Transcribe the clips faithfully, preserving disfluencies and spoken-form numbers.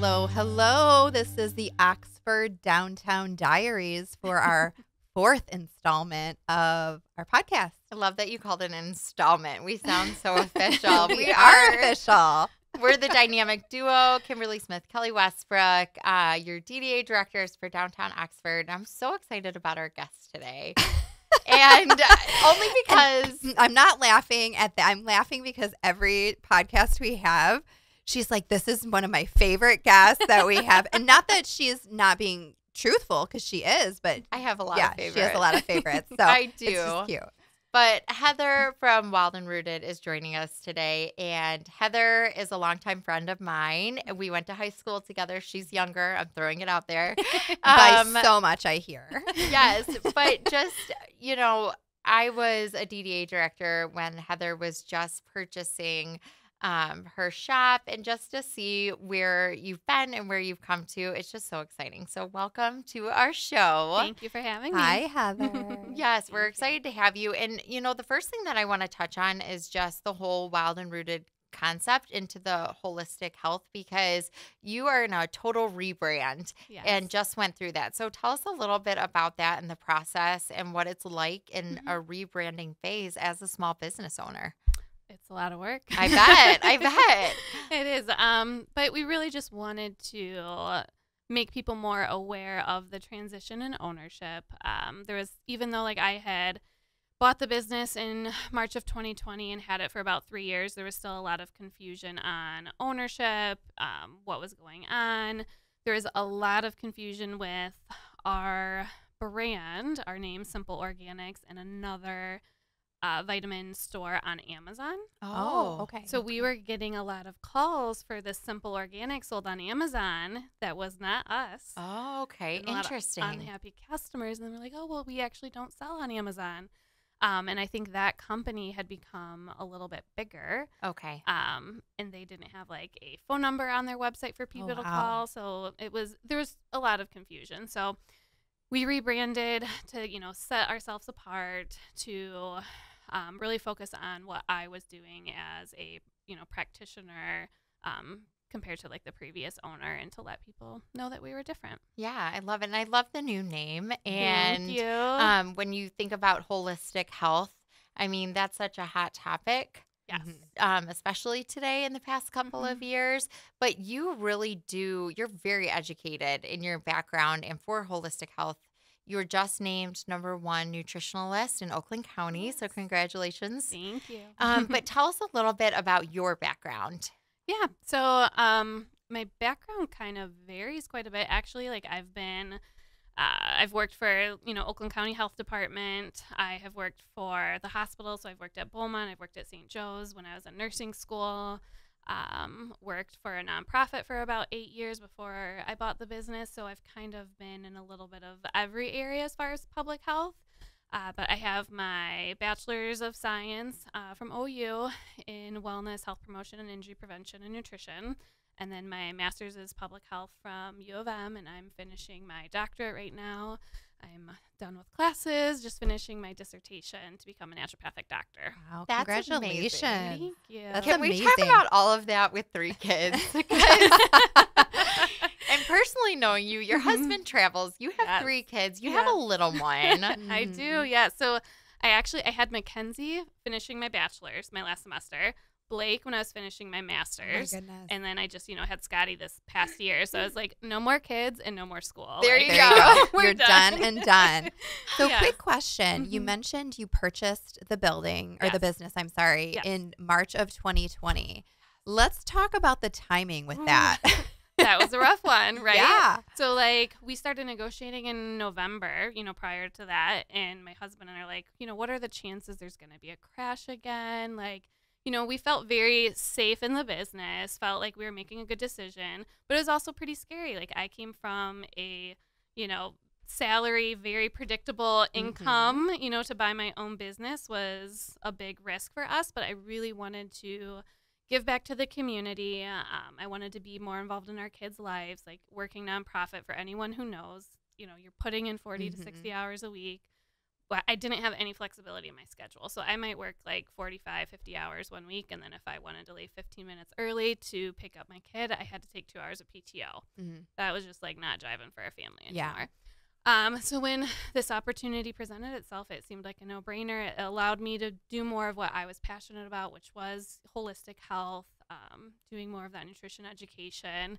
Hello, hello. This is the Oxford Downtown Diaries for our fourth installment of our podcast. I love that you called it an installment. We sound so official. we, we are official. We're the dynamic duo, Kimberly Smith, Kelly Westbrook, uh, your D D A directors for Downtown Oxford. I'm so excited about our guest today. And uh, only because I'm not laughing at that. I'm laughing because every podcast we have, she's like, this is one of my favorite guests that we have. And not that she's not being truthful, because she is, but I have a lot yeah, of favorites. she has a lot of favorites. So I do. It's just cute. But Heather from Wild and Rooted is joining us today. And Heather is a longtime friend of mine. We went to high school together. She's younger. I'm throwing it out there. By Um, so much, I hear. Yes. But just, you know, I was a D D A director when Heather was just purchasing um, her shop, and just to see where you've been and where you've come to, it's just so exciting. So welcome to our show. Thank you for having me. Hi, Heather. Yes, we're excited to have you. And, you know, the first thing that I want to touch on is just the whole Wild and Rooted concept into the holistic health, because you are in a total rebrand Yes. and just went through that. So tell us a little bit about that and the process and what it's like in Mhm. a rebranding phase as a small business owner. It's a lot of work. I bet. I bet. It is. Um, but we really just wanted to make people more aware of the transition in ownership. Um, there was, even though like I had bought the business in March of twenty twenty and had it for about three years, there was still a lot of confusion on ownership, um, what was going on. There was a lot of confusion with our brand, our name, Simple Organics, and another uh, vitamin store on Amazon. Oh, okay. So we were getting a lot of calls for this Simple Organic sold on Amazon that was not us. Oh, okay. And a lot of Interesting. Unhappy customers, and then we're like, oh, well, we actually don't sell on Amazon. Um, and I think that company had become a little bit bigger. Okay. Um, and they didn't have like a phone number on their website for people Oh, to wow. call. So it was, there was a lot of confusion. So we rebranded to, you know, set ourselves apart, to um, really focus on what I was doing as a, you know, practitioner, um, compared to like the previous owner, and to let people know that we were different. Yeah, I love it. And I love the new name. Thank And you. um, when you think about holistic health, I mean, that's such a hot topic. Yes. Um, especially today in the past couple of years. But you really do, you're very educated in your background, and for holistic health, you were just named number one nutritionalist in Oakland County. So congratulations. Thank you. Um, but tell us a little bit about your background. Yeah. So um, my background kind of varies quite a bit. Actually, like I've been, uh, I've worked for, you know, Oakland County Health Department. I have worked for the hospital. So I've worked at Beaumont. I've worked at Saint Joe's when I was in nursing school. Um, worked for a nonprofit for about eight years before I bought the business. So I've kind of been in a little bit of every area as far as public health. Uh, but I have my bachelor's of science uh, from O U in wellness, health promotion, and injury prevention and nutrition. And then my master's is public health from U of M, and I'm finishing my doctorate right now. I'm done with classes, just finishing my dissertation to become a naturopathic doctor. Wow, That's congratulations. amazing. Thank you. That's Can we talk amazing. about all of that with three kids? Because- and personally knowing you, your husband travels. You have Yes. three kids. You have a Yes. little one. I do, yeah. So I actually, I had Mackenzie finishing my bachelor's, my last semester. Blake when I was finishing my Oh my master's. goodness. And then I just, you know, had Scotty this past year. So I was like, no more kids and no more school. There Like, you There go. you go. We're You're done. done. and done. So Yeah. quick question. You Mhm. mentioned you purchased the building or the Yes. business, I'm sorry, Yes. in March of twenty twenty. Let's talk about the timing with Ooh. that. That was a rough one, right? Yeah. So like we started negotiating in November, you know, prior to that. And my husband and I are like, you know, what are the chances there's going to be a crash again? Like, you know, we felt very safe in the business, felt like we were making a good decision, but it was also pretty scary. Like I came from a, you know, salary, very predictable income, you know, to buy my own business was a big risk for us, but I really wanted to give back to the community. Um, I wanted to be more involved in our kids' lives, like working nonprofit. For anyone who knows, you know, you're putting in forty Mhm. to sixty hours a week. well, I didn't have any flexibility in my schedule. So I might work like forty-five, fifty hours one week. And then if I wanted to leave fifteen minutes early to pick up my kid, I had to take two hours of P T O. Mm-hmm. That was just like not driving for a family anymore. Yeah. Um, so when this opportunity presented itself, it seemed like a no-brainer. It allowed me to do more of what I was passionate about, which was holistic health, um, doing more of that nutrition education.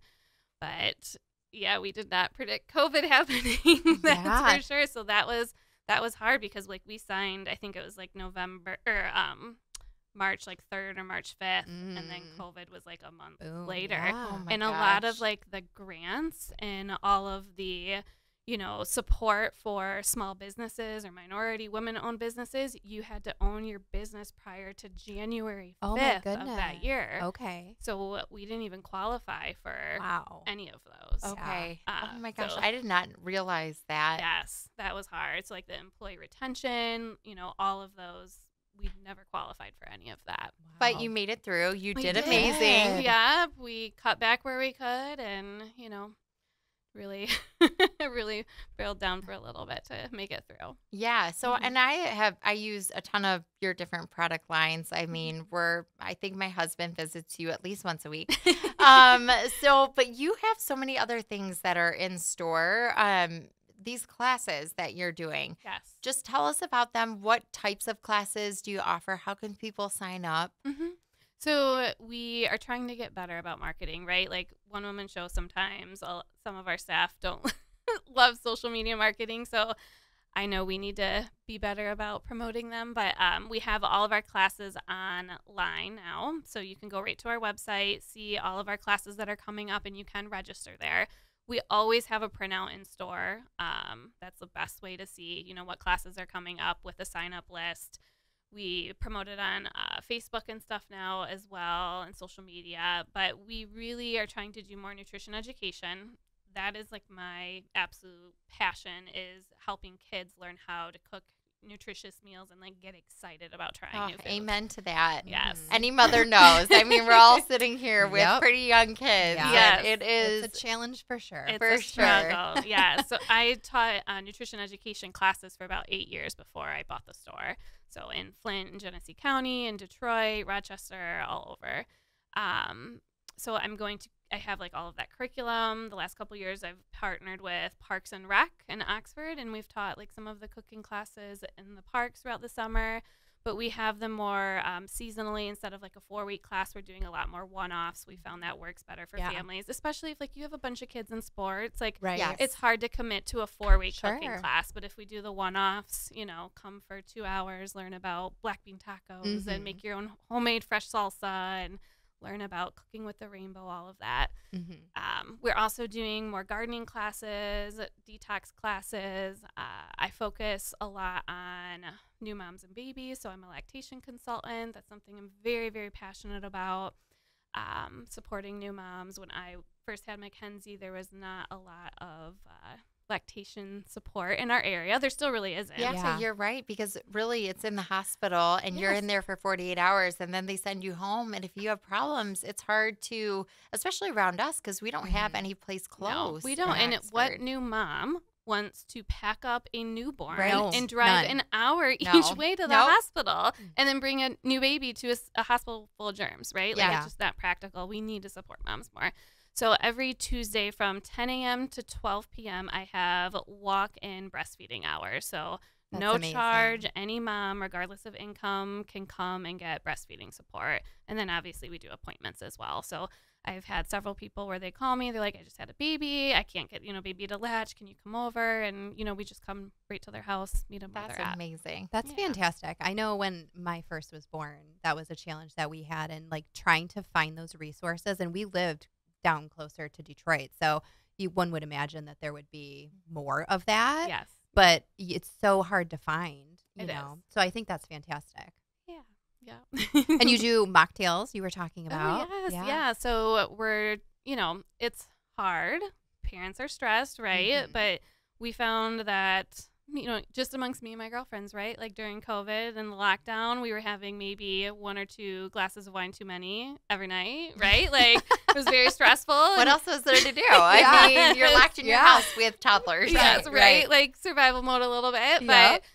But yeah, we did not predict COVID happening. That's Yeah. for sure. So that was that was hard because like we signed, I think it was like November or um March like third or March fifth, mm. and then COVID was like a month Boom. later. Yeah. Oh my and gosh. a lot of like the grants and all of the, you know, support for small businesses or minority women-owned businesses, you had to own your business prior to January Oh my fifth goodness. of that year. Okay. So we didn't even qualify for Wow. any of those. Okay. Uh, oh my gosh. so- I did not realize that. Yes, that was hard. So like the employee retention, you know, all of those, we never qualified for any of that. But you made it through. You We did, did. amazing. Yeah, we cut back where we could and, you know, really, really barreled down for a little bit to make it through. Yeah. So, Mhm. and I have, I use a ton of your different product lines. I mean, we're, I think my husband visits you at least once a week. um, so, but you have so many other things that are in store. Um, these classes that you're doing. Yes. Just tell us about them. What types of classes do you offer? How can people sign up? Mm-hmm. So we are trying to get better about marketing, right? Like one woman show sometimes uh, some of our staff don't love social media marketing. So I know we need to be better about promoting them, but um, we have all of our classes online now. So you can go right to our website, see all of our classes that are coming up, and you can register there. We always have a printout in store. Um, that's the best way to see, you know, what classes are coming up with a sign-up list. We promote it on uh, Facebook and stuff now as well, and social media. But we really are trying to do more nutrition education. That is like my absolute passion, is helping kids learn how to cook nutritious meals and like get excited about trying Oh, new foods. amen to that. Yes. Any mother knows. I mean, we're all sitting here with Yep. pretty young kids. Yeah. Yes. and It is. It's a challenge for sure. It's For a sure. struggle. Yeah. So I taught uh, nutrition education classes for about eight years before I bought the store. So in Flint and Genesee County, in Detroit, Rochester, all over. Um, so I'm going to, I have like all of that curriculum. The last couple of years I've partnered with Parks and Rec in Oxford, and we've taught like some of the cooking classes in the parks throughout the summer. But we have them more um, seasonally instead of like a four-week class. We're doing a lot more one-offs. We found that works better for Yeah. families, especially if like you have a bunch of kids in sports. Like Right. Yes. it's hard to commit to a four-week Sure. cooking class. But if we do the one-offs, you know, come for two hours, learn about black bean tacos Mhm. and make your own homemade fresh salsa and learn about cooking with the rainbow, all of that. Mm-hmm. Um, we're also doing more gardening classes, detox classes. Uh, I focus a lot on new moms and babies, so I'm a lactation consultant. That's something I'm very, very passionate about. Um, supporting new moms. When I first had Mackenzie, there was not a lot of uh, lactation support in our area. There still really isn't. Yeah, Yeah. you're right, because really it's in the hospital and you're Yes. in there for forty-eight hours and then they send you home. And if you have problems, it's hard to, especially around us, because we don't have Mhm. any place No, close. we in don't. And it- what Oxford. new mom wants to pack up a newborn Right. No, and drive none. an hour No. each way to the Nope. hospital and then bring a new baby to a, s- a hospital full of germs, right? Like Yeah. it's just not practical. We need to support moms more. So every Tuesday from ten a.m. to twelve p.m., I have walk-in breastfeeding hours. So That's no amazing. charge. Any mom, regardless of income, can come and get breastfeeding support. And then obviously we do appointments as well. So I've had several people where they call me. They're like, I just had a baby. I can't get, you know, baby to latch. Can you come over? And, you know, we just come right to their house, meet them where That's they're at. amazing. That's Yeah. fantastic. I know when my first was born, that was a challenge that we had, and like trying to find those resources. And we lived down closer to Detroit, so you one would imagine that there would be more of that. Yes. But y- it's so hard to find, you It know. is. So I think that's fantastic. Yeah. Yeah. And you do mocktails you were talking about. Oh, yes. Yeah. So we're, you know, it's hard. Parents are stressed, right? Mhm. But we found that, you know, just amongst me and my girlfriends, right? Like during COVID and the lockdown, we were having maybe one or two glasses of wine too many every night, right? Like it was very stressful. What and- else is there to do? I Yeah. mean, you're locked in your Yeah. house with toddlers. Yes, Right, right, right. Like survival mode a little bit. Yep. But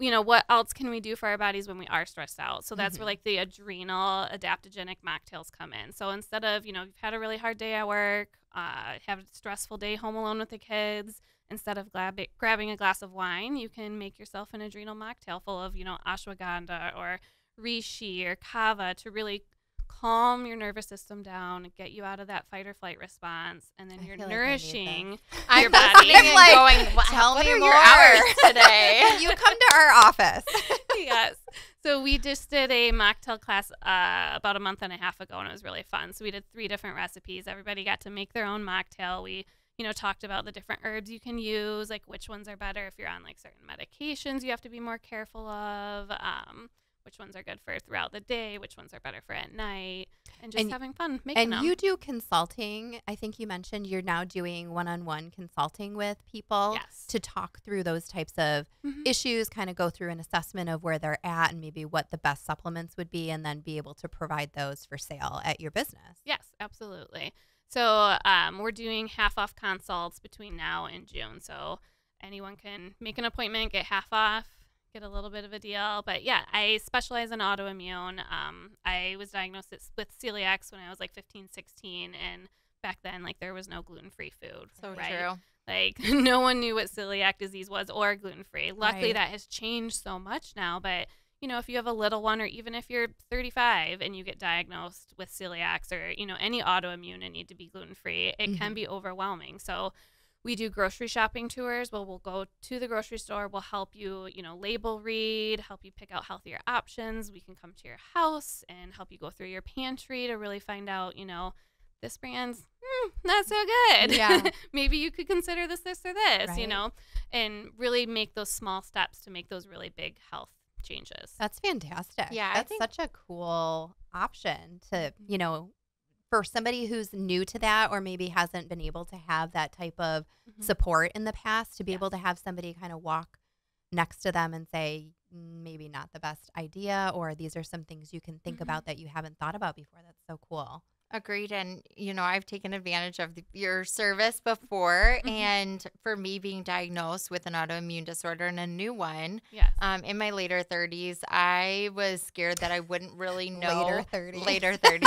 you know, what else can we do for our bodies when we are stressed out? So that's Mhm. where like the adrenal adaptogenic mocktails come in. So instead of, you know, you've had a really hard day at work, uh, have a stressful day home alone with the kids, instead of grab- grabbing a glass of wine, you can make yourself an adrenal mocktail full of, you know, ashwagandha or reishi or kava to really calm your nervous system down, get you out of that fight or flight response, and then I you're feel like I need nourishing this. I'm your body. listening and Like, going, "Well, tell what me are more." your hours today? Can you come to our office? Yes. So we just did a mocktail class uh, about a month and a half ago, and it was really fun. So we did three different recipes. Everybody got to make their own mocktail. We, you know, talked about the different herbs you can use, like which ones are better if you're on like certain medications you have to be more careful of, um, which ones are good for throughout the day, which ones are better for at night, and just And- having fun making And them. you do consulting. I think you mentioned you're now doing one-on-one consulting with people Yes. to talk through those types of Mhm. issues, kind of go through an assessment of where they're at and maybe what the best supplements would be, and then be able to provide those for sale at your business. Yes, absolutely. So um, we're doing half off consults between now and June. So anyone can make an appointment, get half off, get a little bit of a deal. But yeah, I specialize in autoimmune. Um, I was diagnosed with celiac when I was like fifteen, sixteen. And back then, like there was no gluten-free food. So right? true. Like no one knew what celiac disease was or gluten-free. Luckily, Right. that has changed so much now. But you know, if you have a little one, or even if you're thirty-five and you get diagnosed with celiac or, you know, any autoimmune and need to be gluten-free, it can Mhm. be overwhelming. So we do grocery shopping tours. Well, we'll go to the grocery store. We'll help you, you know, label read, help you pick out healthier options. We can come to your house and help you go through your pantry to really find out, you know, this brand's mm, not so good. Yeah. Maybe you could consider this, this, or this, you Right. know, and really make those small steps to make those really big health changes. That's fantastic. Yeah, I That's think- such a cool option to, you know, for somebody who's new to that or maybe hasn't been able to have that type of Mhm. support in the past, to be Yes. able to have somebody kind of walk next to them and say, "Mm, maybe not the best idea, or these are some things you can think Mhm. about that you haven't thought about before. That's so cool. Agreed. And, you know, I've taken advantage of the, your service before. Mhm. And for me being diagnosed with an autoimmune disorder and a new one Yes. um, in my later thirties, I was scared that I wouldn't really know. Later thirties. Later thirties.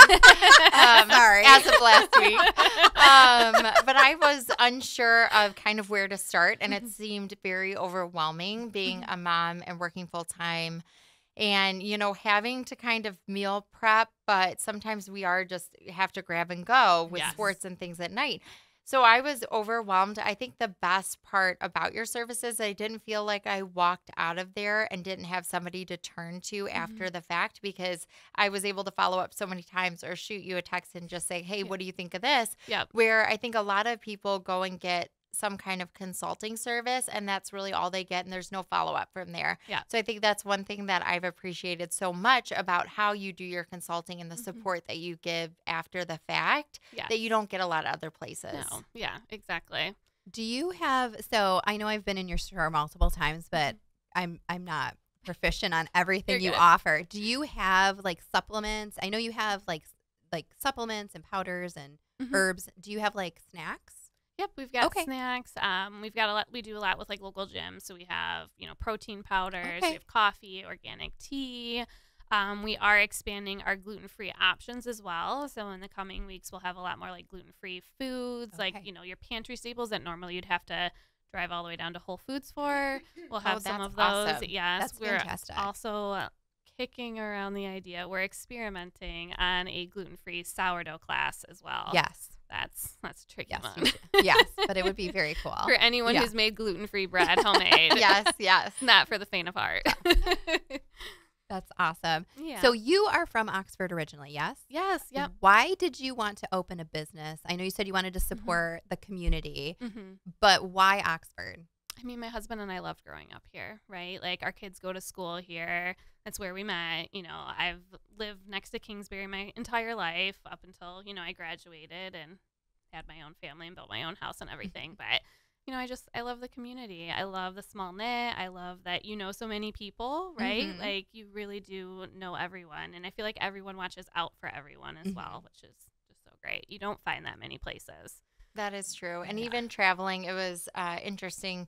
um, Sorry. As of last week. Um, but I was unsure of kind of where to start. And it seemed very overwhelming being a mom and working full time. And, you know, having to kind of meal prep, but sometimes we are just have to grab and go with Yes. sports and things at night. So I was overwhelmed. I think the best part about your services, I didn't feel like I walked out of there and didn't have somebody to turn to after the fact, because I was able to follow up so many times or shoot you a text and just say, hey, Yeah. what do you think of this? Yep. Where I think a lot of people go and get some kind of consulting service, and that's really all they get, and there's no follow-up from there. Yeah. So I think that's one thing that I've appreciated so much about how you do your consulting and the Mhm. support that you give after the fact Yes. that you don't get a lot of other places. No. Yeah, exactly. Do you have, so I know I've been in your store multiple times, but I'm I'm not proficient on everything Mm-hmm. You're you good. offer. Do you have like supplements? I know you have like s- like supplements and powders and Mhm. herbs. Do you have like snacks? Yep, we've got Okay. snacks. Um, we've got a lot. We do a lot with like local gyms. So we have, you know, protein powders. Okay. We have coffee, organic tea. Um, we are expanding our gluten-free options as well. So in the coming weeks, we'll have a lot more like gluten-free foods, like Okay. you know your pantry staples that normally you'd have to drive all the way down to Whole Foods for. We'll have some that's of those. awesome. Yes, That's we're fantastic. also uh, kicking around the idea. We're experimenting on a gluten-free sourdough class as well. Yes. That's that's a tricky Yes. one. you should. Yes, but it would be very cool. For anyone Yeah. who's made gluten-free bread homemade. Yes, yes. Not for the faint of heart. That's awesome. Yeah. So you are from Oxford originally, yes? yes, yep. Why did you want to open a business? I know you said you wanted to Mm-hmm. support the community, hmm but why Oxford? I mean, my husband and I loved growing up here, right? Like our kids go to school here. That's where we met. You know, I've lived next to Kingsbury my entire life up until, you know, I graduated and had my own family and built my own house and everything. But, you know, I just, I love the community. I love the small knit. I love that you know so many people, right? Mhm. Like you really do know everyone. And I feel like everyone watches out for everyone as Mhm. well, which is just so great. You don't find that many places. That is true. And Yeah. even traveling, it was uh, interesting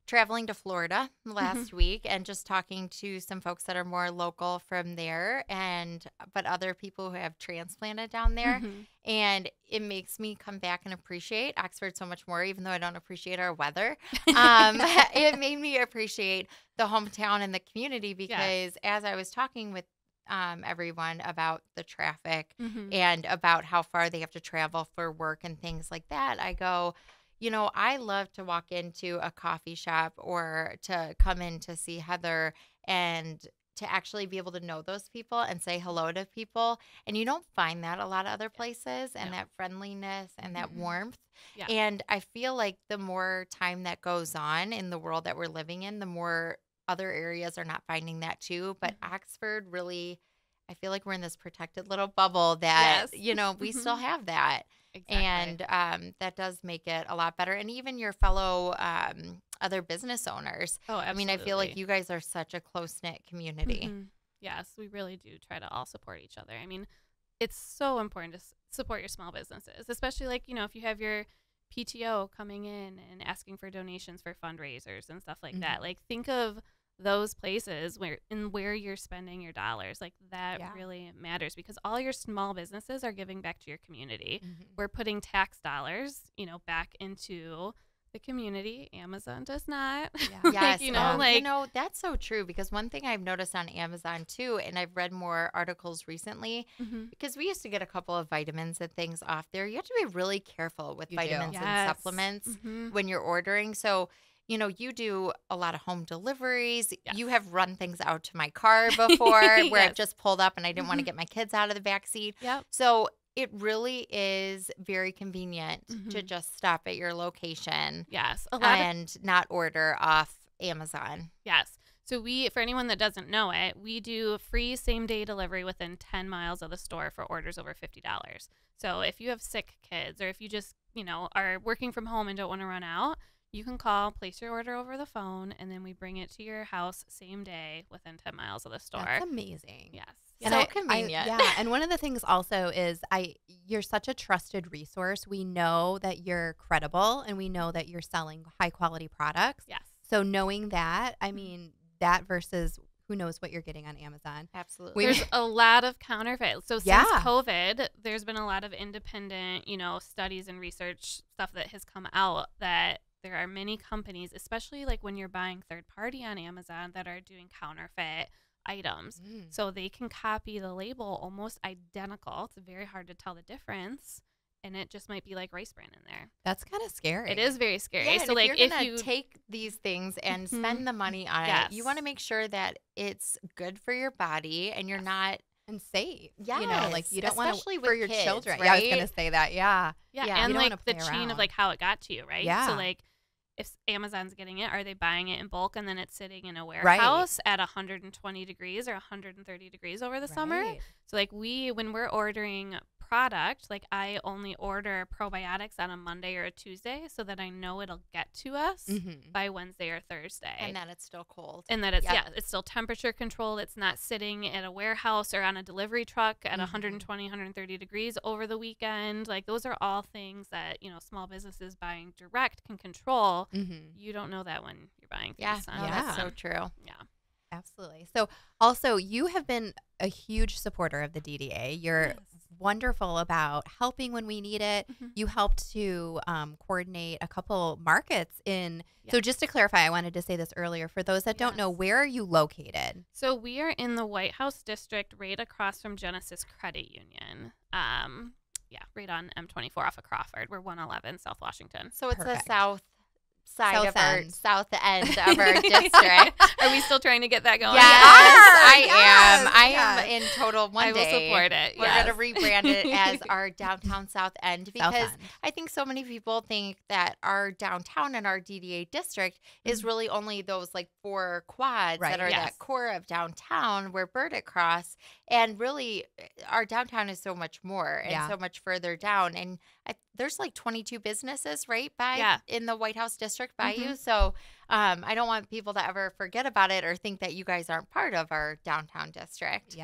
traveling to Florida last Mm-hmm. week and just talking to some folks that are more local from there, and but other people who have transplanted down there. Mm-hmm. And it makes me come back and appreciate Oxford so much more, even though I don't appreciate our weather. Um, it made me appreciate the hometown and the community because as I was talking with um, everyone about the traffic Mm-hmm. and about how far they have to travel for work and things like that, I go, you know, I love to walk into a coffee shop or to come in to see Heather and to actually be able to know those people and say hello to people. And you don't find that a lot of other places, and No. that friendliness and that Mhm. warmth. Yeah. And I feel like the more time that goes on in the world that we're living in, the more other areas are not finding that too. But Mhm. Oxford really, I feel like we're in this protected little bubble that, Yes. you know, we still Mhm. have that. Exactly. And um, that does make it a lot better. And even your fellow um, other business owners. oh, I mean, absolutely. I feel like you guys are such a close knit community. Mhm. Yes, we really do try to all support each other. I mean, it's so important to s- support your small businesses, especially like, you know, if you have your P T O coming in and asking for donations for fundraisers and stuff like that. Mhm. Like, think of those places where in where you're spending your dollars. Like, that Yeah. really matters because all your small businesses are giving back to your community. Mhm. We're putting tax dollars, you know, back into the community. Amazon does not. Yeah. Like, Yes, you know, and like you know that's so true because one thing I've noticed on Amazon too, and I've read more articles recently, Mhm. because we used to get a couple of vitamins and things off there. You have to be really careful with You do. vitamins and Yes. supplements Mhm. when you're ordering. So, you know, you do a lot of home deliveries. Yes. You have run things out to my car before where I've Yes. just pulled up and I didn't want to Mhm. get my kids out of the back seat. Yep. So it really is very convenient to Mhm. just stop at your location Yes. A lot of and not order off Amazon. yes. So we, for anyone that doesn't know it, we do free same day delivery within ten miles of the store for orders over fifty dollars. So if you have sick kids or if you just, you know, are working from home and don't want to run out, you can call, place your order over the phone, and then we bring it to your house same day within ten miles of the store. That's amazing. Yes. So I- I- convenient. yeah, and one of the things also is I you're such a trusted resource. We know that you're credible and we know that you're selling high quality products. Yes. So knowing that, I mean, that versus who knows what you're getting on Amazon. Absolutely. There's a lot of counterfeit. So since Yeah. COVID, there's been a lot of independent, you know, studies and research stuff that has come out that there are many companies, especially like when you're buying third party on Amazon, that are doing counterfeit items. Mm. So they can copy the label almost identical. It's very hard to tell the difference. And it just might be like rice bran in there. That's kind of scary. It is very scary. Yeah, and so if like you're if gonna you take these things and Mhm. spend the money on Yes. it, you want to make sure that it's good for your body and you're Yes. not. and safe. You know, like Yes, you don't want to especially for with your kids, children. Yeah, I was right? gonna say that. Yeah. Yeah, Yeah. and You don't like wanna the play chain around. of like how it got to you, right? Yeah. So like if Amazon's getting it, are they buying it in bulk and then it's sitting in a warehouse at one hundred twenty degrees or one hundred thirty degrees over the summer? Right. So like we, when we're ordering product, like I only order probiotics on a Monday or a Tuesday so that I know it'll get to us Mhm. by Wednesday or Thursday. And that it's still cold. And that it's Yep. yeah, it's still temperature controlled. It's not sitting at a warehouse or on a delivery truck at Mhm. one hundred twenty, one hundred thirty degrees over the weekend. Like those are all things that, you know, small businesses buying direct can control. Mhm. You don't know that when you're buying Yeah, things on no, that's so Amazon. true. Yeah. Absolutely. So, also, you have been a huge supporter of the D D A. You're Yes. wonderful about helping when we need it. Mhm. You helped to um, coordinate a couple markets in. So, Yes. just to clarify, I wanted to say this earlier. For those that don't know, Yes. where are you located? So we are in the White House district right across from Genesis Credit Union. Um yeah, right on M twenty-four off of Crawford. We're one eleven South Washington. So it's Perfect. the south side South of our end. south end of our district. Are we still trying to get that going? Yes, Yes, I am. yes, I yes. am in total one I will day. support it. We're yes. going to rebrand it as our downtown South End because South End. I think so many people think that our downtown and our D D A district is Mhm. really only those like four quads Right, that are yes. that core of downtown where Burdick Cross. And really, our downtown is so much more and Yeah. so much further down. And I, there's like twenty-two businesses right by Yeah. in the White House district by you. Mhm. So um, I don't want people to ever forget about it or think that you guys aren't part of our downtown district. Yeah.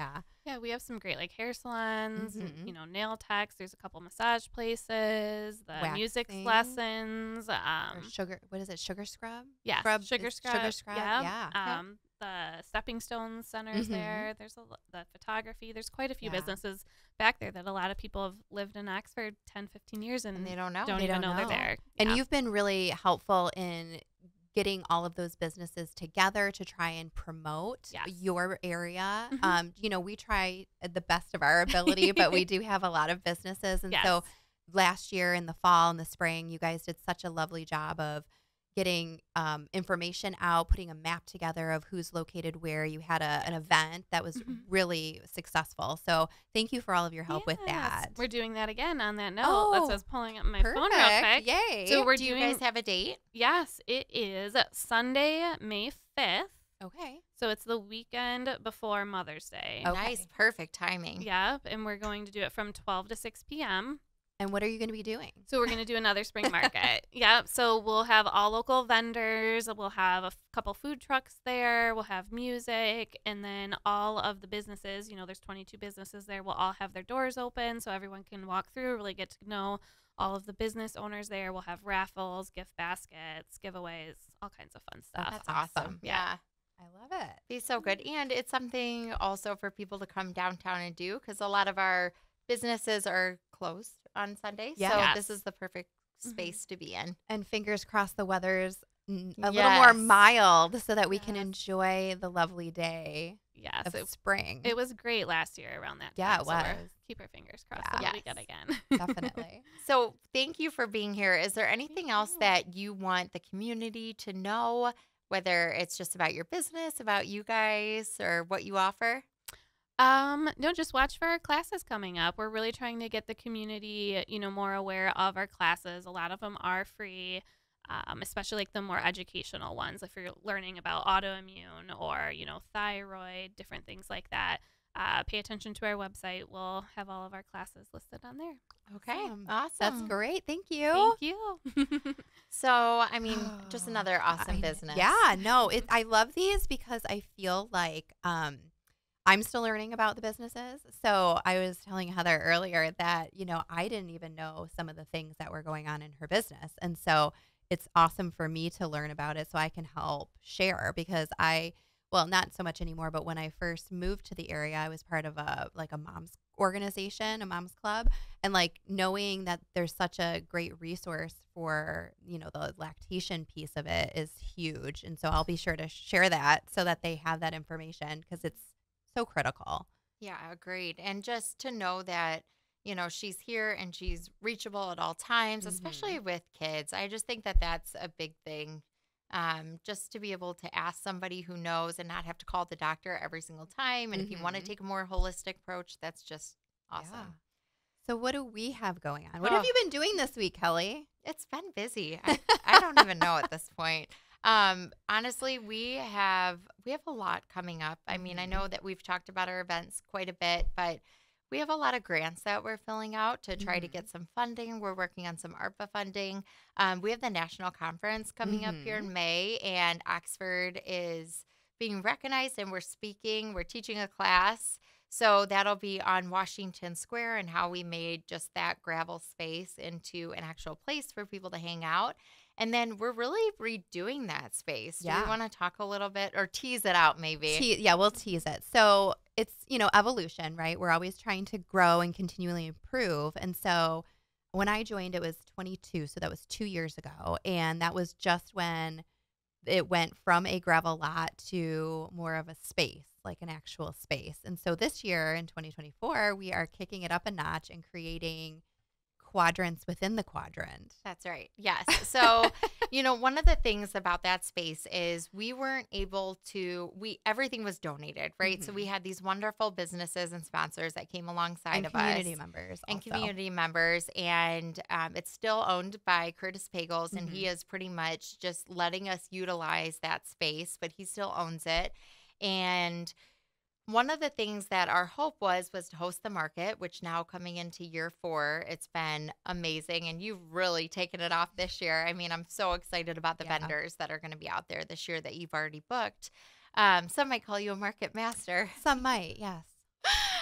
Yeah, we have some great like hair salons, and, Mhm. you know, nail techs. There's a couple massage places, the music Waxing. lessons. Or Um, sugar, what is it? Sugar scrub? yes, Scrub sugar is scrub. Sugar scrub. Yeah. Yeah. Okay. Um, the stepping stone centers Mhm. there. There's a lo- the photography. There's quite a few Yeah. businesses back there that a lot of people have lived in Oxford ten, fifteen years and, And they don't know. don't They even don't know, know. they're there. And Yeah. you've been really helpful in getting all of those businesses together to try and promote Yes. your area. Mhm. Um, you know, we try the best of our ability, but we do have a lot of businesses. And Yes. so last year in the fall and the spring, you guys did such a lovely job of getting um, information out, putting a map together of who's located where. You had a, an event that was Mhm. really successful. So thank you for all of your help with Yes. that. We're doing that again on that note. Oh, That's what I was pulling up my phone real quick. Yay. So we're Do you doing guys have a date? yes, it is Sunday, May fifth. okay. So it's the weekend before Mother's Day. Okay. Nice, perfect timing. Yep, and we're going to do it from twelve to six p.m. And what are you going to be doing? So we're going to do another spring market. Yep. So we'll have all local vendors. We'll have a f- couple food trucks there. We'll have music. And then all of the businesses, you know, there's twenty-two businesses there, will all have their doors open so everyone can walk through, really get to know all of the business owners there. We'll have raffles, gift baskets, giveaways, all kinds of fun stuff. That's awesome. awesome. Yeah. I love it. Be so good. And it's something also for people to come downtown and do because a lot of our businesses are closed on Sunday. Yes. So this is the perfect Mhm. space to be in. And fingers crossed the weather's n- a little more Yes. mild so that we can Yes. enjoy the lovely day Yes. of It, spring. it was great last year around that time. Yeah, it so we're- was. keep our fingers crossed Yeah. that it'll be Yes. good again. Definitely. So thank you for being here. Is there anything Thank else you. that you want the community to know, whether it's just about your business, about you guys, or what you offer? Um, no, just watch for our classes coming up. We're really trying to get the community, you know, more aware of our classes. A lot of them are free, um, especially like the more educational ones. If you're learning about autoimmune or, you know, thyroid, different things like that, uh, pay attention to our website. We'll have all of our classes listed on there. Okay. Awesome. Awesome. That's great. Thank you. Thank you. So, I mean, just another I awesome kn- business. Yeah, no, it, I love these because I feel like um, I'm still learning about the businesses. So I was telling Heather earlier that, you know, I didn't even know some of the things that were going on in her business. And so it's awesome for me to learn about it so I can help share because I, well, not so much anymore, but when I first moved to the area, I was part of a, like a mom's organization, a mom's club. And like knowing that there's such a great resource for, you know, the lactation piece of it is huge. And so I'll be sure to share that so that they have that information because it's so critical. Yeah, agreed. And just to know that, you know, she's here and she's reachable at all times, Mhm. especially with kids. I just think that that's a big thing. Um, just to be able to ask somebody who knows and not have to call the doctor every single time. And if you want to Mhm. take a more holistic approach, that's just awesome. Yeah. So what do we have going on? What have Oh. you been doing this week, Kelly? It's been busy. I, I don't even know at this point. Um, honestly, we have we have a lot coming up. I mean, I Mhm. know that we've talked about our events quite a bit, but we have a lot of grants that we're filling out to try to Mhm. get some funding. We're working on some ARPA funding. Um, we have the national conference coming up here in May, and Oxford is being recognized, and we're speaking. We're teaching a class. So that'll be on Washington Square and how we made just that gravel space into an actual place for people to hang out. And then we're really redoing that space. Do Yeah. we want to talk a little bit or tease it out maybe? Te- yeah, we'll tease it. So it's, you know, evolution, right? We're always trying to grow and continually improve. And so when I joined, it was twenty-two. So that was two years ago. And that was just when it went from a gravel lot to more of a space, like an actual space. And so this year in twenty twenty-four, we are kicking it up a notch and creating quadrants within the quadrant. That's right. Yes. So, you know, one of the things about that space is we weren't able to, we, everything was donated, right? So Mhm. we had these wonderful businesses and sponsors that came alongside And of community us. members And also. community members. And um, it's still owned by Curtis Pagels, and he Mhm. is pretty much just letting us utilize that space, but he still owns it. And one of the things that our hope was was to host the market, which now coming into year four, it's been amazing. And you've really taken it off this year. I mean, I'm so excited about the Yeah. vendors that are going to be out there this year that you've already booked. Um, some might call you a market master. Some might, yes.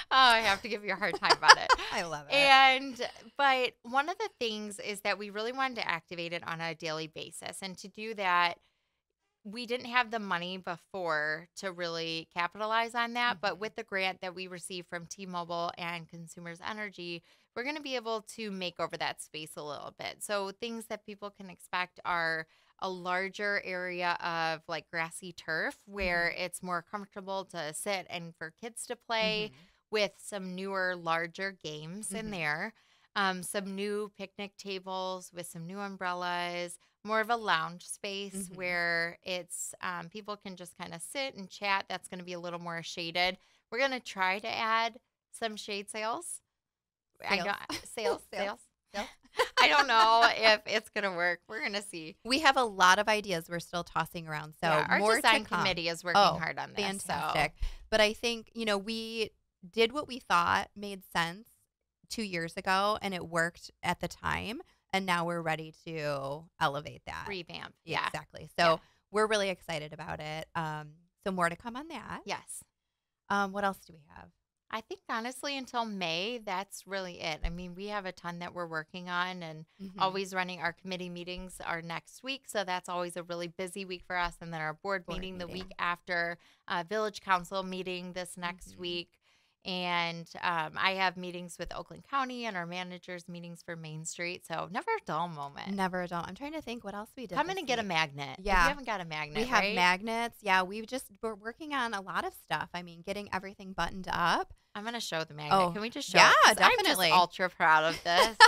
I have to give you a hard time about it. I love it. And, but one of the things is that we really wanted to activate it on a daily basis. And to do that, we didn't have the money before to really capitalize on that. Mhm. But with the grant that we received from T-Mobile and Consumers Energy, we're going to be able to make over that space a little bit. So things that people can expect are a larger area of like grassy turf where it's more comfortable to sit and for kids to play Mhm. with some newer, larger games in Mhm. there. Um, some new picnic tables with some new umbrellas, more of a lounge space Mhm. where it's um, people can just kind of sit and chat. That's going to be a little more shaded. We're going to try to add some shade sails. I Sales. don't sales, Sales. sales. Sales. I don't know if it's gonna work. We're gonna see. We have a lot of ideas we're still tossing around. So Yeah, our more design to come. committee is working Oh, hard on this. Fantastic. So. But I think, you know, we did what we thought made sense two years ago and it worked at the time. And now we're ready to elevate that. Revamp. Yeah. Exactly. So Yeah. we're really excited about it. Um, so more to come on that. Yes. Um, what else do we have? I think honestly until May, that's really it. I mean, we have a ton that we're working on and Mhm. always running our committee meetings are next week. So that's always a really busy week for us. And then our board, Board meeting, the meeting. week after, uh, village council meeting this next Mhm. week. And um, I have meetings with Oakland County and our managers meetings for Main Street. So never a dull moment. Never a dull. I'm trying to think what else we did. Come in this and get a week. magnet. If Yeah. you haven't got a magnet, We have right? magnets. Yeah, we've just we're working on a lot of stuff. I mean, getting everything buttoned up. I'm going to show the magnet. Oh, Can we just show yeah, it? 'Cause definitely. I'm just ultra proud of this.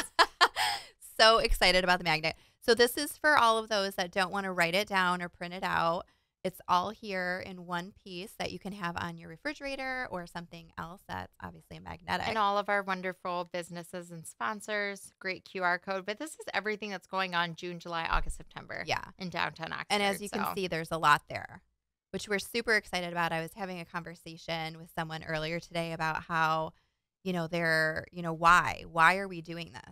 So excited about the magnet. So this is for all of those that don't want to write it down or print it out. It's all here in one piece that you can have on your refrigerator or something else that's obviously a magnetic. And all of our wonderful businesses and sponsors, great Q R code. But this is everything that's going on June, July, August, September Yeah. in downtown Oxford. And as you so. can see, there's a lot there, which we're super excited about. I was having a conversation with someone earlier today about how, you know, they're, you know, why? Why are we doing this?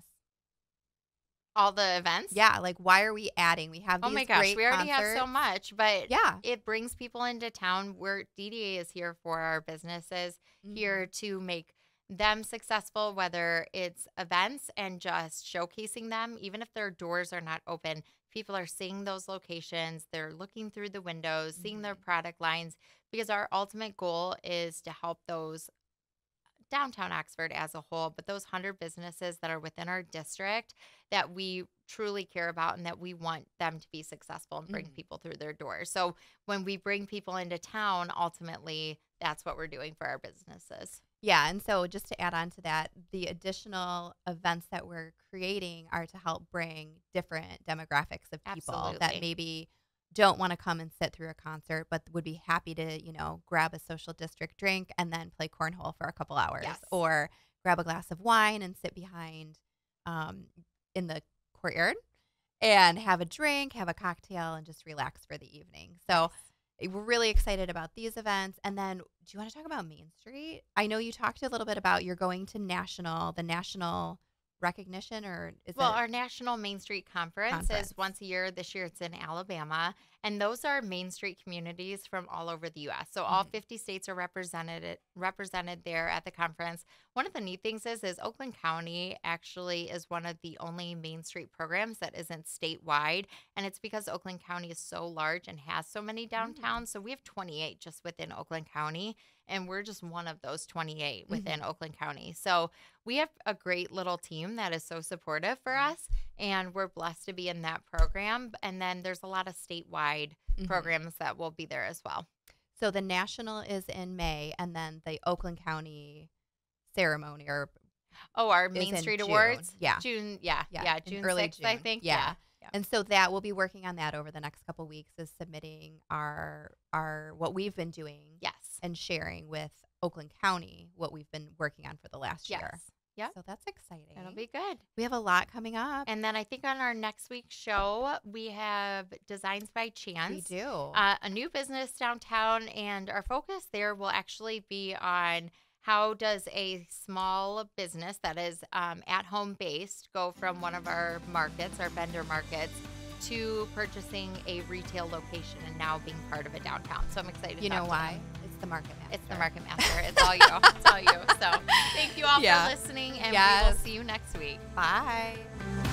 all the events. Yeah, like why are we adding? We have these Oh my gosh, great we already concerts. have so much, but Yeah. it brings people into town. Where D D A is here for our businesses, Mhm. here to make them successful, whether it's events and just showcasing them, even if their doors are not open. People are seeing those locations. They're looking through the windows, seeing their Mhm. product lines, because our ultimate goal is to help those downtown Oxford as a whole, but those one hundred businesses that are within our district that we truly care about and that we want them to be successful and bring Mhm. people through their doors. So when we bring people into town, ultimately, that's what we're doing for our businesses. Yeah, and so just to add on to that, the additional events that we're creating are to help bring different demographics of people Absolutely. that maybe don't want to come and sit through a concert, but would be happy to, you know, grab a social district drink and then play cornhole for a couple hours, Yes. or grab a glass of wine and sit behind um, in the courtyard and have a drink, have a cocktail, and just relax for the evening. So we're really excited about these events. And then, do you want to talk about Main Street? I know you talked a little bit about you're going to national, the national recognition, or is Well, it? our National Main Street Conference, Conference. is once a year. This year it's in Alabama. And those are Main Street communities from all over the U S. So all Mhm. fifty states are represented represented there at the conference. One of the neat things is, is Oakland County actually is one of the only Main Street programs that isn't statewide. And it's because Oakland County is so large and has so many downtowns. So we have twenty-eight just within Oakland County. And we're just one of those twenty-eight within Oakland County. So we have a great little team that is so supportive for us, and we're blessed to be in that program. And then there's a lot of statewide Mhm. programs that will be there as well. So the national is in May, and then the Oakland County ceremony, or Oh, our is Main in Street June. Awards? Yeah. June, yeah, Yeah, yeah, in June early sixth, I June. think. Yeah. yeah. And so that we'll be working on that over the next couple weeks, is submitting our our what we've been doing Yes. and sharing with Oakland County what we've been working on for the last year. Yes. Yep. So that's exciting. It'll be good. We have a lot coming up. And then I think on our next week's show, we have Designs by Chance. We do. Uh, a new business downtown, and our focus there will actually be on how does a small business that is um, at-home based go from one of our markets, our vendor markets, to purchasing a retail location and now being part of a downtown. So I'm excited. You to know talk to why? them. It's the market master. It's the market master. It's all you. It's all you. So thank you all Yeah. for listening, and we Yes. will see you next week. Bye.